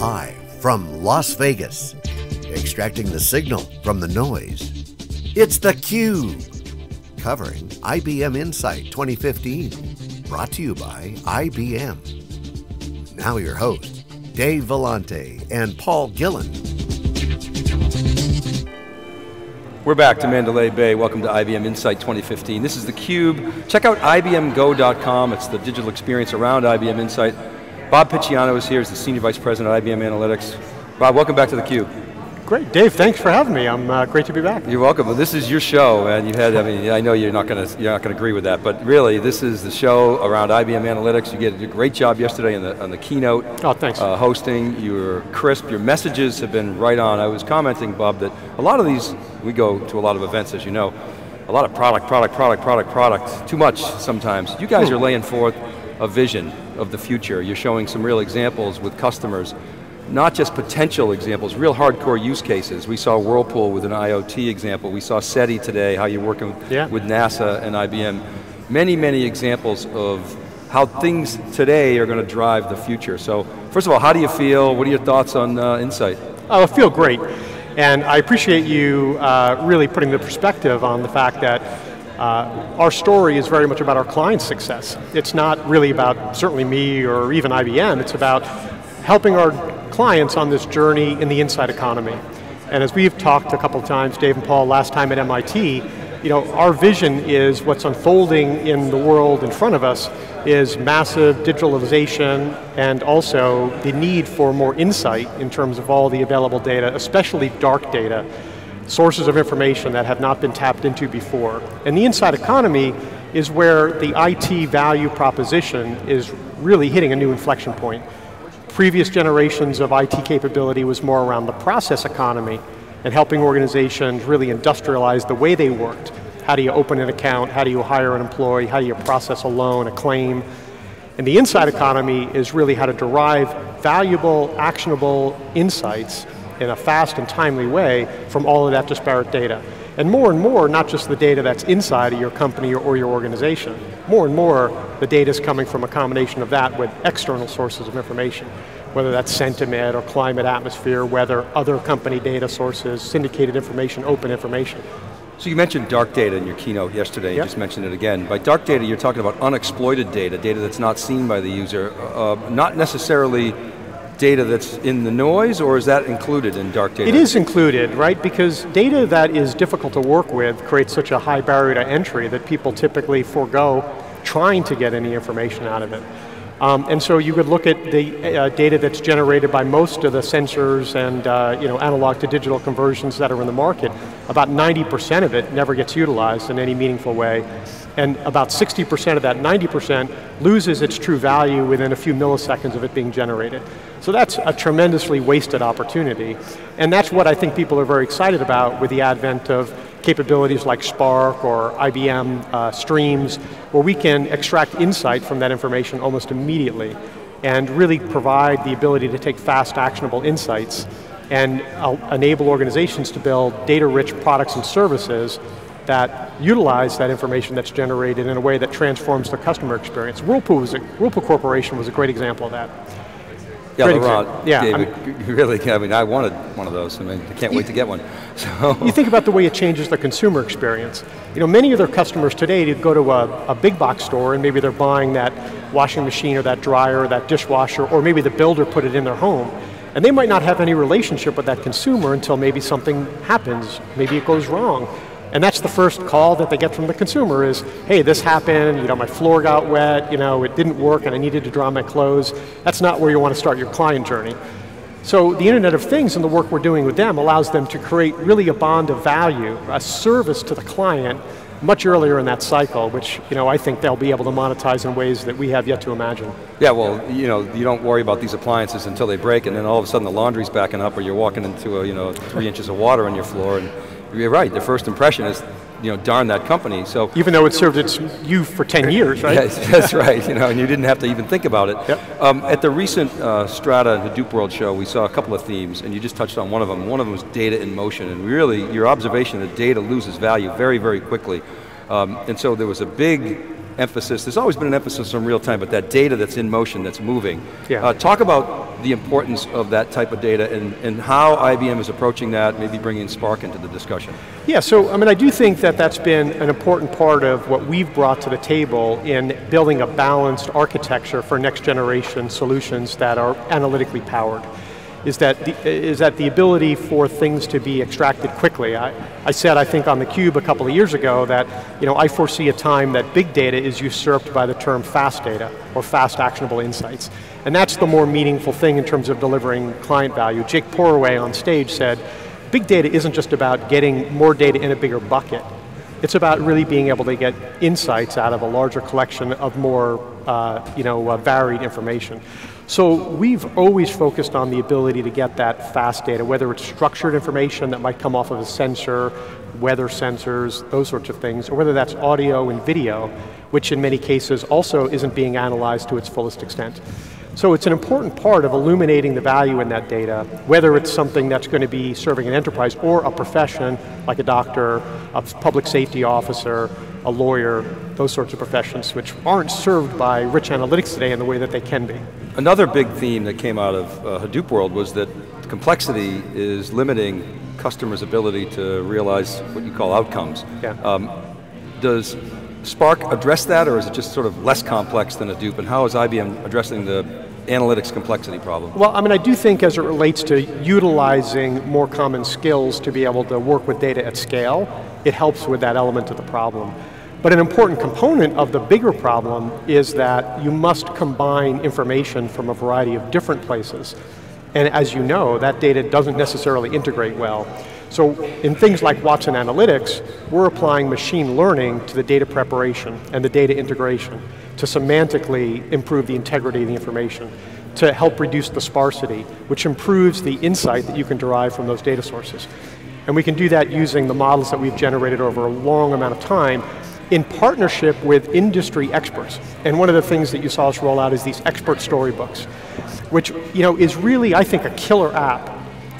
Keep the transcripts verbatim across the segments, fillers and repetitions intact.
Live from Las Vegas, extracting the signal from the noise. It's theCUBE, covering I B M Insight twenty fifteen. Brought to you by I B M. Now your hosts, Dave Vellante and Paul Gillen. We're back to Mandalay Bay. Welcome to I B M Insight twenty fifteen. This is theCUBE. Check out I B M go dot com. It's the digital experience around I B M Insight. Bob Picciano is here, he's the Senior Vice President at I B M Analytics. Bob, welcome back to theCUBE. Great, Dave, thanks for having me. I'm uh, great to be back. You're welcome. Well, this is your show, and you had, I mean, I know you're not going to you're not going to agree with that, but really, this is the show around I B M Analytics. You did a great job yesterday in the, on the keynote. Oh, thanks. Uh, hosting, you were crisp, your messages have been right on. I was commenting, Bob, that a lot of these, we go to a lot of events, as you know, a lot of product, product, product, product, product, too much sometimes. You guys are laying forth a vision of the future. You're showing some real examples with customers, not just potential examples, real hardcore use cases. We saw Whirlpool with an I O T example. We saw SETI today, how you're working yeah. with NASA and I B M. Many, many examples of how things today are going to drive the future. So, first of all, how do you feel? What are your thoughts on uh, Insight? Oh, I feel great. And I appreciate you uh, really putting the perspective on the fact that Uh, our story is very much about our clients' success. It's not really about certainly me or even I B M, it's about helping our clients on this journey in the insight economy. And as we've talked a couple of times, Dave and Paul, last time at M I T, you know, our vision is what's unfolding in the world in front of us is massive digitalization and also the need for more insight in terms of all the available data, especially dark data, sources of information that have not been tapped into before. And the insight economy is where the I T value proposition is really hitting a new inflection point. Previous generations of I T capability was more around the process economy and helping organizations really industrialize the way they worked. How do you open an account? How do you hire an employee? How do you process a loan, a claim? And the insight economy is really how to derive valuable, actionable insights in a fast and timely way from all of that disparate data. And more and more, not just the data that's inside of your company or, or your organization, more and more the data is coming from a combination of that with external sources of information, whether that's sentiment or climate atmosphere, whether other company data sources, syndicated information, open information. So you mentioned dark data in your keynote yesterday, you yep. just mentioned it again. By dark data, you're talking about unexploited data, data that's not seen by the user, uh, not necessarily data that's in the noise, or is that included in dark data? It is included, right? Because data that is difficult to work with creates such a high barrier to entry that people typically forego trying to get any information out of it. Um, and so you could look at the uh, data that's generated by most of the sensors and uh, you know, analog to digital conversions that are in the market. About ninety percent of it never gets utilized in any meaningful way. And about sixty percent of that ninety percent loses its true value within a few milliseconds of it being generated. So that's a tremendously wasted opportunity. And that's what I think people are very excited about with the advent of capabilities like Spark or I B M uh, Streams, where we can extract insight from that information almost immediately and really provide the ability to take fast, actionable insights and uh, enable organizations to build data-rich products and services that utilize that information that's generated in a way that transforms the customer experience. Whirlpool, was a, Whirlpool Corporation was a great example of that. Yeah, Great Laurent, yeah, David, I mean, really, I mean, I wanted one of those. I mean, I can't wait to get one. So. You think about the way it changes the consumer experience. You know, many of their customers today, they go to a, a big box store and maybe they're buying that washing machine or that dryer or that dishwasher, or maybe the builder put it in their home. And they might not have any relationship with that consumer until maybe something happens, maybe it goes wrong. And that's the first call that they get from the consumer is, hey, this happened, you know, my floor got wet, you know, it didn't work and I needed to dry my clothes. That's not where you want to start your client journey. So the Internet of Things and the work we're doing with them allows them to create really a bond of value, a service to the client much earlier in that cycle, which, you know, I think they'll be able to monetize in ways that we have yet to imagine. Yeah, well, you know, you don't worry about these appliances until they break and then all of a sudden the laundry's backing up or you're walking into a, you know, three inches of water on your floor. And you're right, the first impression is, you know, darn that company. So even though it served its you for ten years, right? Yes, that's right, you know, and you didn't have to even think about it. Yep. Um, at the recent uh, Strata Hadoop World show, we saw a couple of themes, and you just touched on one of them. One of them was data in motion, and really, your observation that data loses value very, very quickly. Um, and so there was a big emphasis, there's always been an emphasis on real time, but that data that's in motion, that's moving. Yeah. Uh, talk about the importance of that type of data and, and how I B M is approaching that, maybe bringing Spark into the discussion. Yeah, so I mean, I do think that that's been an important part of what we've brought to the table in building a balanced architecture for next generation solutions that are analytically powered. Is that, the, is that the ability for things to be extracted quickly. I, I said, I think on theCUBE a couple of years ago that you know, I foresee a time that big data is usurped by the term fast data, or fast actionable insights. And that's the more meaningful thing in terms of delivering client value. Jake Porraway on stage said, big data isn't just about getting more data in a bigger bucket. It's about really being able to get insights out of a larger collection of more uh, you know, uh, varied information. So we've always focused on the ability to get that fast data, whether it's structured information that might come off of a sensor, weather sensors, those sorts of things, or whether that's audio and video, which in many cases also isn't being analyzed to its fullest extent. So it's an important part of illuminating the value in that data, whether it's something that's going to be serving an enterprise or a profession, like a doctor, a public safety officer, a lawyer, those sorts of professions, which aren't served by rich analytics today in the way that they can be. Another big theme that came out of uh, Hadoop world was that complexity is limiting customers' ability to realize what you call outcomes. Yeah. Um, does Spark address that, or is it just sort of less complex than Hadoop, and how is I B M addressing the analytics complexity problem? Well, I mean, I do think as it relates to utilizing more common skills to be able to work with data at scale, it helps with that element of the problem. But an important component of the bigger problem is that you must combine information from a variety of different places. And as you know, that data doesn't necessarily integrate well. So in things like Watson Analytics, we're applying machine learning to the data preparation and the data integration to semantically improve the integrity of the information, to help reduce the sparsity, which improves the insight that you can derive from those data sources. And we can do that using the models that we've generated over a long amount of time in partnership with industry experts. And one of the things that you saw us roll out is these expert storybooks, which you know, is really, I think, a killer app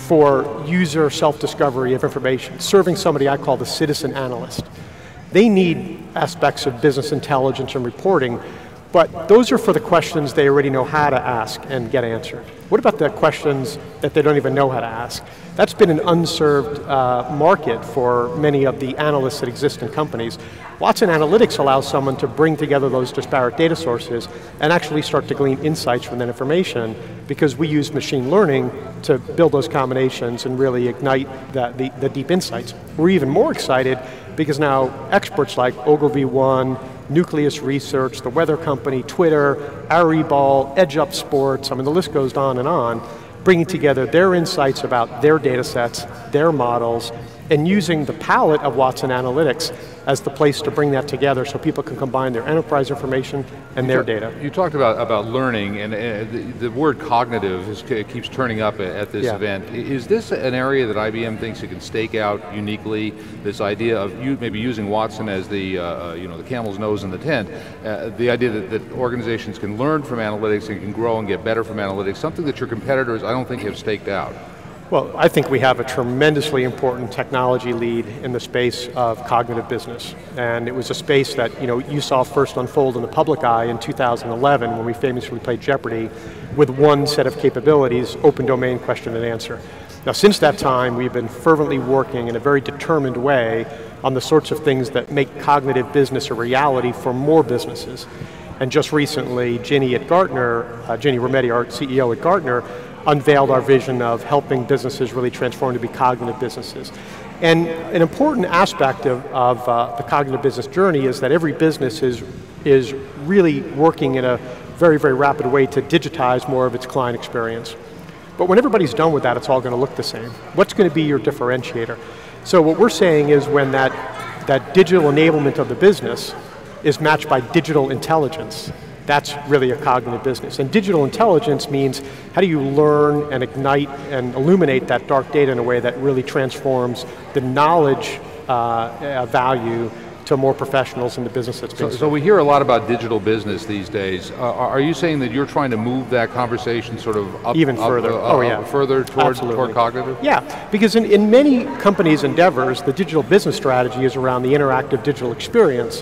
for user self-discovery of information, serving somebody I call the citizen analyst. They need aspects of business intelligence and reporting, but those are for the questions they already know how to ask and get answered. What about the questions that they don't even know how to ask? That's been an unserved uh, market for many of the analysts that exist in companies. Watson Analytics allows someone to bring together those disparate data sources and actually start to glean insights from that information, because we use machine learning to build those combinations and really ignite that, the, the deep insights. We're even more excited because now experts like Ogilvy One, Nucleus Research, the Weather Company, Twitter, Arieball, EdgeUp Sports, I mean the list goes on and on, bringing together their insights about their data sets, their models, and using the palette of Watson Analytics as the place to bring that together so people can combine their enterprise information and you their talk, data. You talked about, about learning, and uh, the, the word cognitive is, keeps turning up at this yeah. event. Is this an area that I B M thinks it can stake out uniquely, this idea of you maybe using Watson as the, uh, you know, the camel's nose in the tent, uh, the idea that, that organizations can learn from analytics and can grow and get better from analytics, something that your competitors I don't think have staked out? Well, I think we have a tremendously important technology lead in the space of cognitive business. And it was a space that you know, you saw first unfold in the public eye in two thousand eleven when we famously played Jeopardy with one set of capabilities, open domain question and answer. Now since that time, we've been fervently working in a very determined way on the sorts of things that make cognitive business a reality for more businesses. And just recently, Ginny at Gartner, uh, Ginny Rometty, our C E O at Gartner, unveiled our vision of helping businesses really transform to be cognitive businesses. And an important aspect of, of uh, the cognitive business journey is that every business is, is really working in a very, very rapid way to digitize more of its client experience. But when everybody's done with that, it's all going to look the same. What's going to be your differentiator? So what we're saying is when that, that digital enablement of the business is matched by digital intelligence, that's really a cognitive business. And digital intelligence means how do you learn and ignite and illuminate that dark data in a way that really transforms the knowledge uh, value to more professionals in the business that's being so, so we hear a lot about digital business these days. Uh, are you saying that you're trying to move that conversation sort of up, even further? Up, uh, oh yeah, further toward, toward cognitive? Yeah, because in, in many companies' endeavors, the digital business strategy is around the interactive digital experience.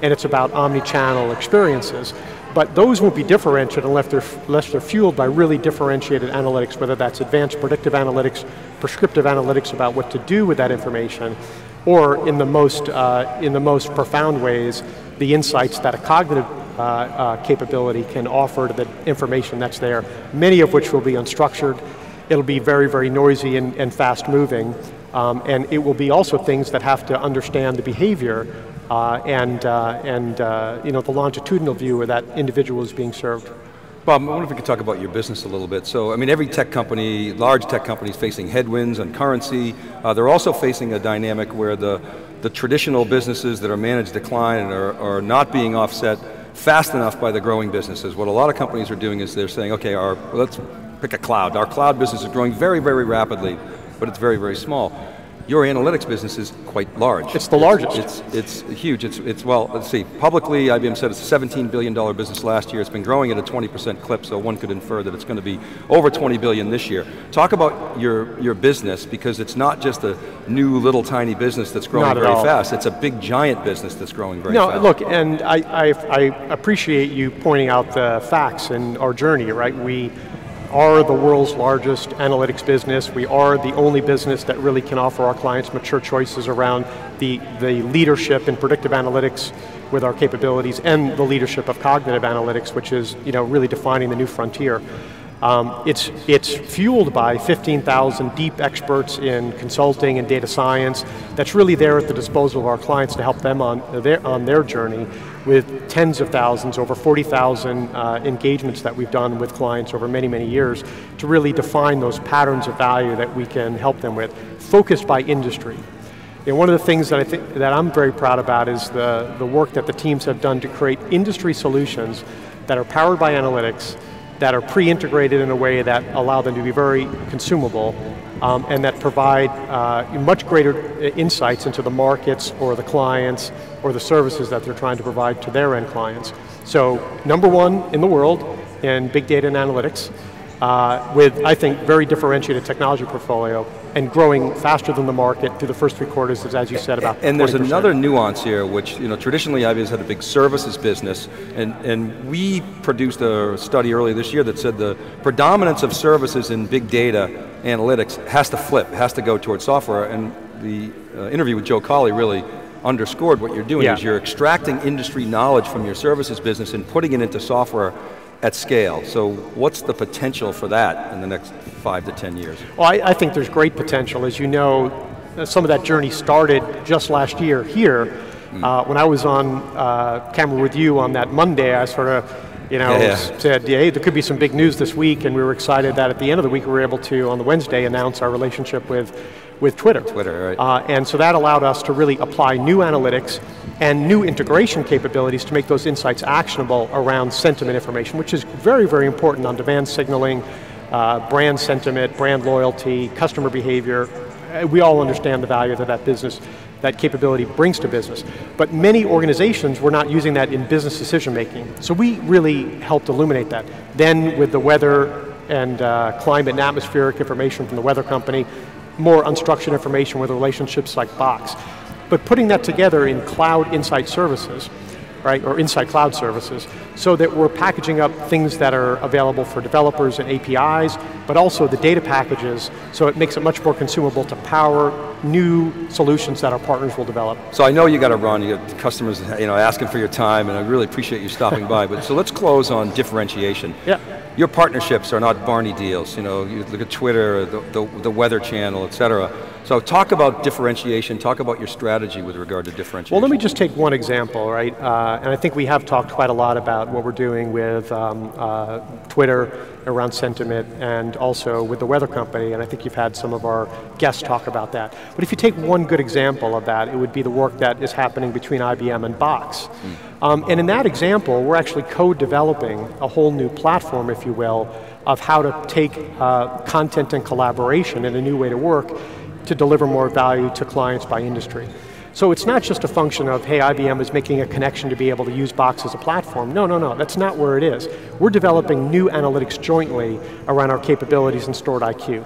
and it's about omni-channel experiences. But those won't be differentiated unless they're, unless they're fueled by really differentiated analytics, whether that's advanced predictive analytics, prescriptive analytics about what to do with that information, or in the most, uh, in the most profound ways, the insights that a cognitive uh, uh, capability can offer to the information that's there, many of which will be unstructured. It'll be very, very noisy and, and fast moving, um, and it will be also things that have to understand the behavior uh, and, uh, and uh, you know, the longitudinal view where that individual is being served. Bob, I wonder if we could talk about your business a little bit. So, I mean, every tech company, large tech company is facing headwinds on currency. Uh, they're also facing a dynamic where the, the traditional businesses that are managed decline are, are not being offset fast enough by the growing businesses. What a lot of companies are doing is they're saying, okay, our, let's pick a cloud. Our cloud business is growing very, very rapidly, but it's very, very small. Your analytics business is quite large. It's the largest. It's, it's, it's huge. It's, it's, well, let's see, publicly I B M said it's a seventeen billion dollar business last year. It's been growing at a twenty percent clip, so one could infer that it's going to be over twenty billion this year. Talk about your, your business, because it's not just a new little tiny business that's growing very all. fast. It's a big giant business that's growing very no, fast. No, look, and I, I, I appreciate you pointing out the facts in our journey, right? We are the world's largest analytics business. We are the only business that really can offer our clients mature choices around the, the leadership in predictive analytics with our capabilities and the leadership of cognitive analytics, which is, you know, really defining the new frontier. Um, it's, it's fueled by fifteen thousand deep experts in consulting and data science that's really there at the disposal of our clients to help them on their, on their journey, with tens of thousands, over forty thousand uh, engagements that we've done with clients over many, many years to really define those patterns of value that we can help them with, focused by industry. And one of the things that I think that I'm very proud about is the, the work that the teams have done to create industry solutions that are powered by analytics, that are pre-integrated in a way that allow them to be very consumable, um, and that provide uh, much greater insights into the markets or the clients or the services that they're trying to provide to their end clients. So, number one in the world in big data and analytics, uh, with, I think, very differentiated technology portfolio, and growing faster than the market through the first three quarters, is, as you said, about And there's twenty percent. Another nuance here, which, you know, traditionally I B M's had a big services business, and, and we produced a study earlier this year that said the predominance of services in big data analytics has to flip, has to go towards software, and the uh, interview with Joe Colley really underscored what you're doing, yeah. is you're extracting industry knowledge from your services business and putting it into software at scale. So what's the potential for that in the next five to ten years? Well, I, I think there's great potential. As you know, some of that journey started just last year here. Mm. Uh, when I was on uh, camera with you on that Monday, I sort of you know, yeah, yeah. said, hey, there could be some big news this week, and we were excited that at the end of the week we were able to, on the Wednesday, announce our relationship with, with Twitter. Twitter, right. Uh, and so that allowed us to really apply new analytics and new integration capabilities to make those insights actionable around sentiment information, which is very, very important on demand signaling, uh, brand sentiment, brand loyalty, customer behavior. We all understand the value that that business, that capability brings to business. But many organizations were not using that in business decision making. So we really helped illuminate that. Then with the weather and uh, climate and atmospheric information from the weather company, more unstructured information with relationships like Box. But putting that together in cloud insight services, right, or insight cloud services, so that we're packaging up things that are available for developers and A P Is, but also the data packages, so it makes it much more consumable to power new solutions that our partners will develop. So I know you got to run, you got customers, you know, asking for your time, and I really appreciate you stopping by, but so let's close on differentiation. Yeah. Your partnerships are not Barney deals, you know, you look at Twitter, the, the, the Weather Channel, et cetera. So talk about differentiation, talk about your strategy with regard to differentiation. Well, let me just take one example, right? Uh, and I think we have talked quite a lot about what we're doing with um, uh, Twitter around sentiment, and also with the weather company, and I think you've had some of our guests talk about that. But if you take one good example of that, it would be the work that is happening between I B M and Box. Mm. Um, and in that example, we're actually co-developing a whole new platform, if you will, of how to take uh, content and collaboration in a new way to work to deliver more value to clients by industry. So it's not just a function of, hey, I B M is making a connection to be able to use Box as a platform. No, no, no, that's not where it is. We're developing new analytics jointly around our capabilities in Stored I Q.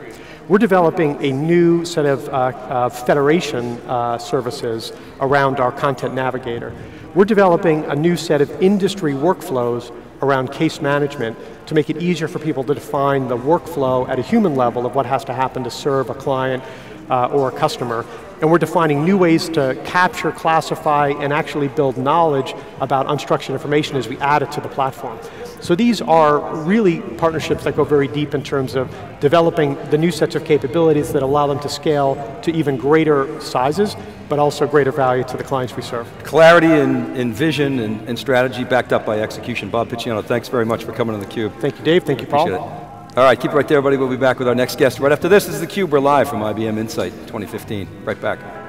we're developing a new set of uh, uh, federation uh, services around our Content Navigator. We're developing a new set of industry workflows around case management to make it easier for people to define the workflow at a human level of what has to happen to serve a client uh, or a customer. And we're defining new ways to capture, classify, and actually build knowledge about unstructured information as we add it to the platform. So these are really partnerships that go very deep in terms of developing the new sets of capabilities that allow them to scale to even greater sizes, but also greater value to the clients we serve. Clarity in, in vision and, and strategy backed up by execution. Bob Picciano, thanks very much for coming on theCUBE. Thank you, Dave. Thank you, Paul. Appreciate it. All right, keep it right there, everybody. We'll be back with our next guest right after this. This is theCUBE. We're live from I B M Insight twenty fifteen. Right back.